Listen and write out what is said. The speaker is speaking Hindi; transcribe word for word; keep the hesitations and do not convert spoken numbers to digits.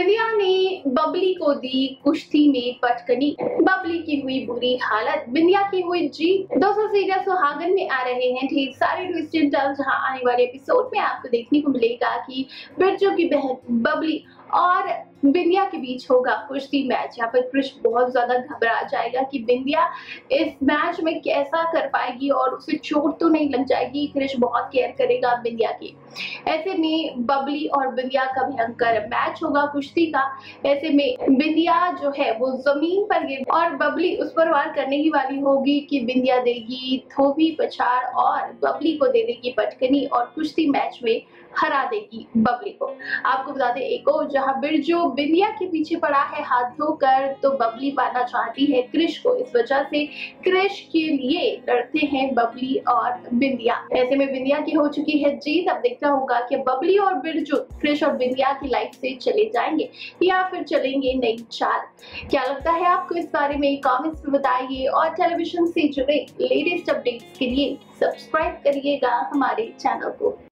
विंध्या ने बबली को दी कुश्ती में पटकनी, बबली की हुई बुरी हालत, विंध्या की हुई जीत। दोस्तों सीरियल सुहागन में आ रहे हैं ढेर सारे ट्विस्ट एंड टर्न्स, जहां आने वाले एपिसोड में आपको देखने को मिलेगा कि बिरजू की बहन बबली और विंध्या के बीच होगा कुश्ती मैच। यहाँ पर क्रिश बहुत ज्यादा घबरा जाएगा कि विंध्या इस मैच में कैसा कर पाएगी और उसे चोट तो नहीं लग जाएगी। क्रिश बहुत केयर करेगा विंध्या की। ऐसे में बबली और विंध्या का भयंकर मैच होगा कुश्ती का। ऐसे में विंध्या जो है वो जमीन पर गिर और बबली उस पर वार करने की वाली होगी कि विंध्या देगी धोबी पछाड़ और बबली को दे देगी पटकनी और कुश्ती मैच में हरा देगी बबली को। आपको बता दें एक और जहां बिरजू विंध्या के पीछे पड़ा है हाथ धोकर, तो बबली पाना चाहती है क्रिश को। इस वजह से क्रिश के लिए लड़ते हैं बबली और विंध्या। ऐसे में विंध्या की हो चुकी है जीत। अब देखना होगा कि बबली और बिरजू क्रिश और विंध्या की लाइफ से चले जाएंगे या फिर चलेंगे नई चाल। क्या लगता है आपको इस बारे में? कमेंट्स में बताइए और टेलीविजन से जुड़े लेटेस्ट अपडेट्स के लिए सब्सक्राइब करिएगा हमारे चैनल को।